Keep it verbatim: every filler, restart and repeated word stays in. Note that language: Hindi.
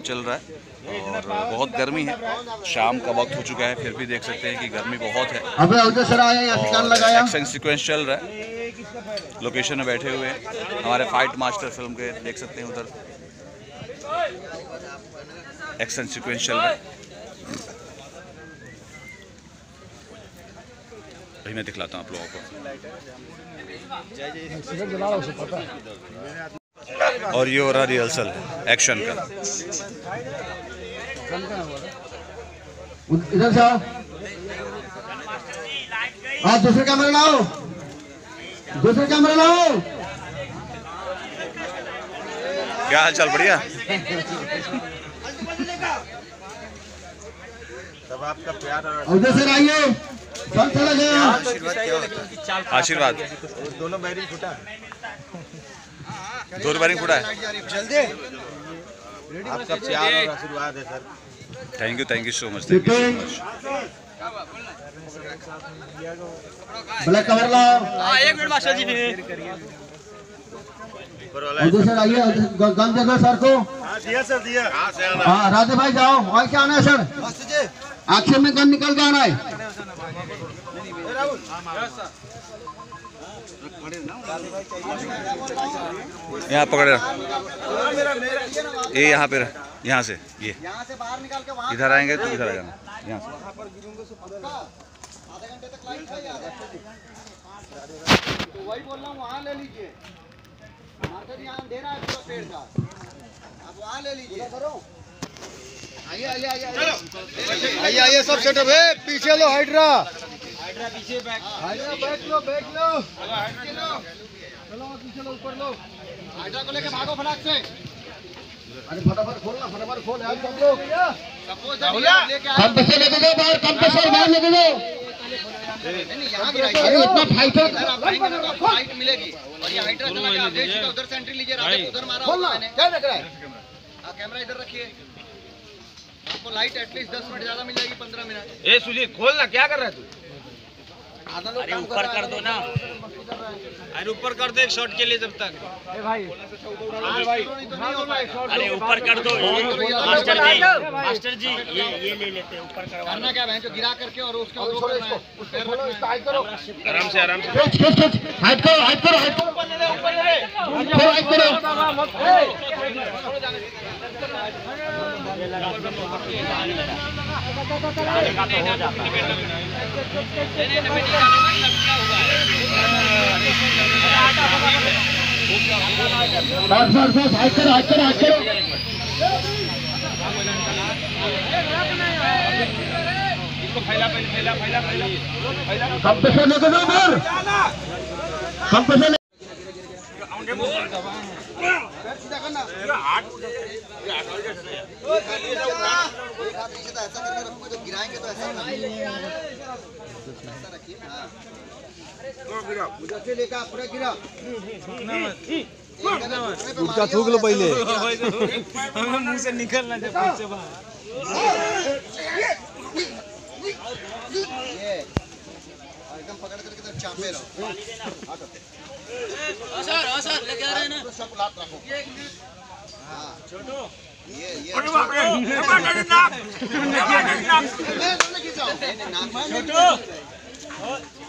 चल रहा है और बहुत गर्मी है। शाम का वक्त हो चुका है, फिर भी देख सकते हैं कि गर्मी बहुत है। एक्शन सीक्वेंस चल रहा है, लोकेशन में बैठे हुए हैं हमारे फाइट मास्टर फिल्म के, देख सकते हैं उधर एक्शन सीक्वेंस चल रहा है। अभी मैं दिखलाता हूँ आप लोगों को। और ये हो रहा रिहर्सल एक्शन का। इधर से आओ, आप दूसरे कैमरा लाओ, दूसरे कैमरा लाओ। क्या हाल चाल? बढ़िया। सब आपका प्यार और उधर से आइए, सब चला गया। आशीर्वाद दोनों बैरिंग फुटा, दो बैरिंग फुटा है। जल्दी। आपका प्यार और आशीर्वाद है sir. Thank you, thank you so much, thank you so much. Black cover लाओ। एक मिनट मास्टर जी। उधर से आइए, गन देखो सर को। दिया सर, दिया। हाँ राधे भाई जाओ, वहाँ क्या आना है सर? आँखें में गन निकल के आना है। यहाँ पकड़े, ये यहाँ पे, यहाँ से ये यहाँ से बाहर निकाल के वहाँ इधर आएंगे तो इधर आ जाना, यहाँ से। आधे घंटे तक लाइट है यार, तो वही बोल रहा हूँ, वहाँ ले लीजिए। मार्केट यहाँ अंधेरा है पूरा पेड़ का, आप वहाँ ले लीजिए। आइए आइए आइए आइए आइए, सब सेटअप है। पीछे लो हाइड्रा, हाइड्रा पीछे बैक, हाइड्रा बैठ लो, बैठ लो। चलो पीछे लो, ऊपर लो। हाइड्रा को लेके भागो फटाक से। अरे फटाफट खोलना, फटाफट खोल यार सब लोग। कंप्रेसर लेके दो बाहर, कंप्रेसर बाहर लेके दो। अरे इतना फाइट है, फाइट मिलेगी। और ये हाइड्रा चला के आप देखिए, उधर से एंट्री लीजिए, राजा उधर मारा होगा मैंने। क्या देख रहा है? आप कैमरा इधर रखिए, आपको लाइट एटलीस्ट दस मिनट ज्यादा मिल जाएगी, पंद्रह मिनट। ए सुजीत खोल ना, क्या कर रहा है तू? अरे ऊपर कर दो ना, अरे ऊपर कर दो एक शॉट के लिए जब तक। ए भाई, अरे ऊपर कर दो मास्टर जी, मास्टर जी ये ये ले लेते हैं, ऊपर करवा। करना क्या है, जो गिरा करके और उसके ऊपर करना है। हाइट करो, आराम से आराम से हाइट करो, हाइट करो, हाइट करो, हाइट करो। बस बस बस, हाइट करो, हाइट करो, हाइट करो। इसको फैला फैला फैला फैला कंप्रेसर लेके दो उधर, कंप्रेसर गिराएंगे तो ऐसा रखिए। पूरा गिरा, उसका थूक लो पहले। हमें मुंह से निकलना जब पीछे बाहर। ये एकदम पकड़ करके तो चापे रहो। सर सर लेके आ रहे हैं ना, तो सब लात रखो। हाँ छोटो, ये ये अरे बाप रे, नाक नाक नाक छोटो